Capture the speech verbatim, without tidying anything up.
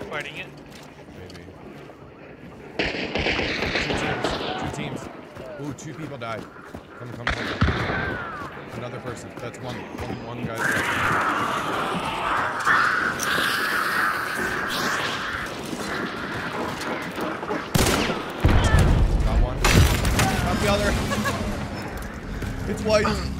fighting it? Maybe. Two teams. Two teams. Ooh, two people died. Come, come, come. Another person. That's one. One, one guy's dead. Got one. Got the other. It's white.